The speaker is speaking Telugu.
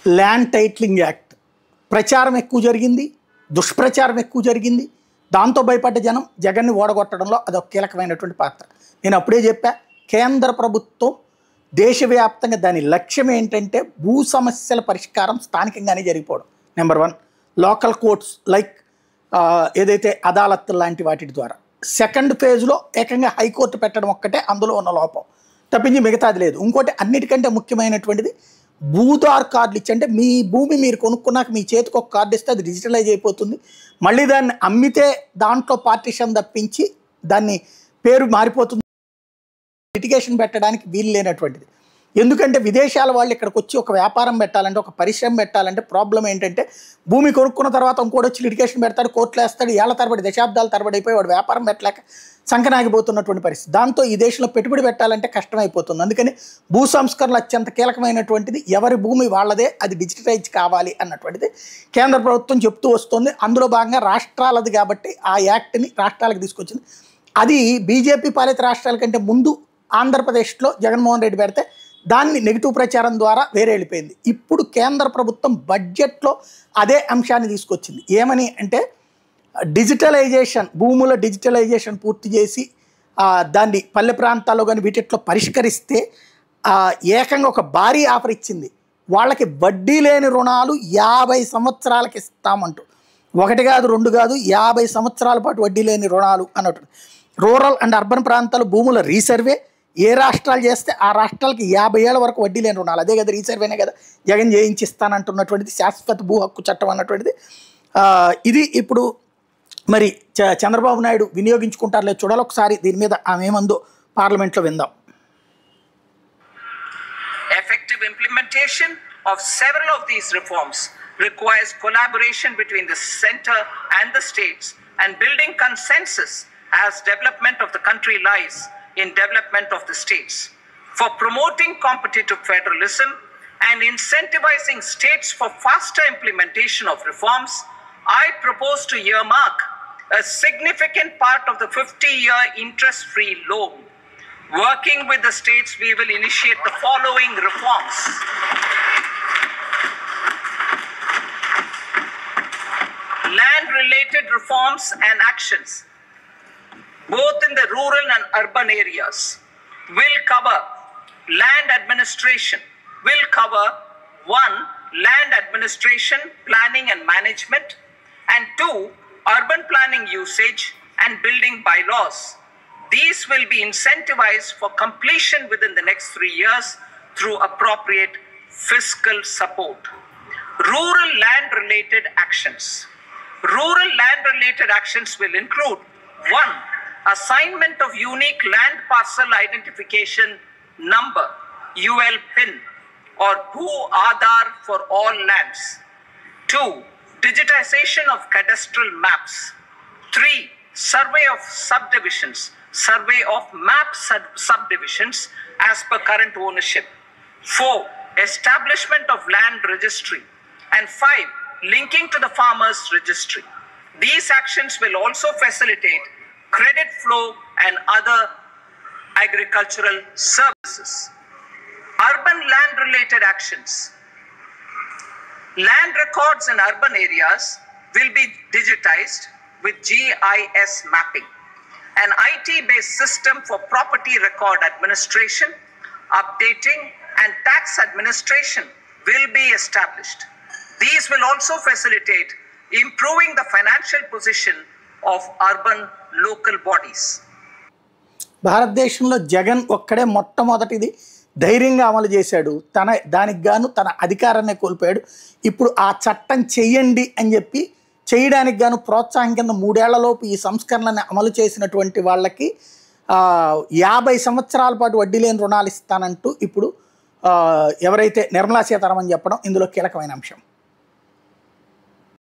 ల్యాండ్ టైటిలింగ్ యాక్ట్ ప్రచారం ఎక్కువ జరిగింది, దుష్ప్రచారం ఎక్కువ జరిగింది. దాంతో భయపడ్డ జనం జగన్ని ఓడగొట్టడంలో అదొక కీలకమైనటువంటి పాత్ర. నేను అప్పుడే చెప్పా, కేంద్ర ప్రభుత్వం దేశవ్యాప్తంగా దాని లక్ష్యం ఏంటంటే భూ సమస్యల పరిష్కారం స్థానికంగానే జరిగిపోవడం. నెంబర్ 1, లోకల్ కోర్ట్స్ లైక్ ఏదైతే అదాలత్ లాంటి వాటి ద్వారా. సెకండ్ ఫేజ్లో ఏకంగా హైకోర్టు పెట్టడం ఒక్కటే అందులో ఉన్న లోపం తప్పించి మిగతాది లేదు. ఇంకోటి అన్నిటికంటే ముఖ్యమైనటువంటిది భూదార్ కార్డులు ఇచ్చి, అంటే మీ భూమి మీరు కొనుక్కున్నాక మీ చేతికి ఒక కార్డు ఇస్తే అది డిజిటలైజ్ అయిపోతుంది. మళ్ళీ దాన్ని అమ్మితే దాంట్లో పార్టీషన్ తప్పించి దాన్ని పేరు మారిపోతుంది. లిటిగేషన్ పెట్టడానికి వీలు లేనటువంటిది. ఎందుకంటే విదేశాల వాళ్ళు ఇక్కడికి వచ్చి ఒక వ్యాపారం పెట్టాలంటే, ఒక పరిశ్రమ పెట్టాలంటే ప్రాబ్లం ఏంటంటే భూమి కొనుక్కున్న తర్వాత ఇంకోటి వచ్చి లిటిగేషన్ పెడతాడు, కోర్టులో వేస్తాడు, ఏళ్ల తరబడి దశాబ్దాల తరబడి అయిపోయి వాడు వ్యాపారం పెట్టలేక సంకనాగిపోతున్నటువంటి పరిస్థితి. దాంతో ఈ దేశంలో పెట్టుబడి పెట్టాలంటే కష్టమైపోతుంది. అందుకని భూ సంస్కరణలు అత్యంత కీలకమైనటువంటిది. ఎవరి భూమి వాళ్ళదే, అది డిజిటలైజ్ కావాలి అన్నటువంటిది కేంద్ర ప్రభుత్వం చెప్తూ వస్తుంది. అందులో భాగంగా రాష్ట్రాలది కాబట్టి ఆ యాక్ట్ని రాష్ట్రాలకు తీసుకొచ్చింది. అది బీజేపీ పాలిత రాష్ట్రాల కంటే ముందు ఆంధ్రప్రదేశ్లో జగన్మోహన్ రెడ్డి పెడితే దాన్ని నెగిటివ్ ప్రచారం ద్వారా వేరే వెళ్ళిపోయింది. ఇప్పుడు కేంద్ర ప్రభుత్వం బడ్జెట్లో అదే అంశాన్ని తీసుకొచ్చింది. ఏమని అంటే డిజిటలైజేషన్, భూముల డిజిటలైజేషన్ పూర్తి చేసి దాన్ని పల్లె ప్రాంతాల్లో కానీ వీటిట్లో పరిష్కరిస్తే ఏకంగా ఒక భారీ ఆఫర్ ఇచ్చింది. వాళ్ళకి వడ్డీ లేని రుణాలు 50 సంవత్సరాలకి ఇస్తామంటూ, 1 కాదు 2 కాదు 50 సంవత్సరాల పాటు వడ్డీ లేని రుణాలు అన్నట్టు. రూరల్ అండ్ అర్బన్ ప్రాంతాలు భూముల రీసర్వే ఏ రాష్ట్రాలు చేస్తే ఆ రాష్ట్రాలకి 50 ఏళ్ల వరకు వడ్డీ లేని రుణాలు. అదే కదా రీసర్వేనే కదా జగన్ చేయించిస్తానంటున్నటువంటిది, శాశ్వత భూ హక్కు చట్టం అన్నటువంటిది. ఇది ఇప్పుడు మరి చంద్రబాబు నాయుడు వినియోగించుకుంటారు లేదు చూడాలి. ఒకసారి దీని మీద ఆమె ఏమందో పార్లమెంట్లో విందాం. Effective implementation of several of these reforms requires collaboration between the center and the states and building consensus as development of the country lies in development of the states. For promoting competitive federalism and incentivizing states for faster implementation of reforms, I propose to earmark a significant part of the 50-year interest-free loan. Working with the states, we will initiate the following reforms. Land-related reforms and actions, both in the rural and urban areas, will cover land administration, will cover 1, land administration, planning and management, and 2, urban planning usage and building bylaws. These will be incentivized for completion within the next 3 years through appropriate fiscal support. Rural land-related actions. Rural land-related actions will include 1, assignment of unique land parcel identification number, UL PIN, or Bhoo Aadhaar for all lands. 2, digitization of cadastral maps. 3, survey of subdivisions, survey of map subdivisions as per current ownership. 4, establishment of land registry. And 5, linking to the farmers registry. These actions will also facilitate credit flow and other agricultural services. Urban land related actions. Land records in urban areas will be digitized with GIS mapping. An IT-based system for property record administration, updating and tax administration will be established. These will also facilitate improving the financial position of urban local bodies. భారతదేశంలో జగన్ ఒక్కడే మొట్టమొదటిది ధైర్యంగా అమలు చేశాడు. దానికి గాను తన అధికారాన్ని కోల్పోయాడు. ఇప్పుడు ఆ చట్టం చెయ్యండి అని చెప్పి చేయడానికి గాను ప్రోత్సాహం కింద 3 ఏళ్లలోపు ఈ సంస్కరణలను అమలు చేసినటువంటి వాళ్ళకి 50 సంవత్సరాల పాటు వడ్డీ లేని రుణాలు ఇస్తానంటూ ఇప్పుడు ఎవరైతే నిర్మలా సీతారామన్ చెప్పడం ఇందులో కీలకమైన అంశం.